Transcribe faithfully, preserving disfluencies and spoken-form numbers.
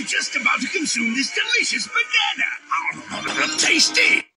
I'm just about to consume this delicious banana. Oh, tasty!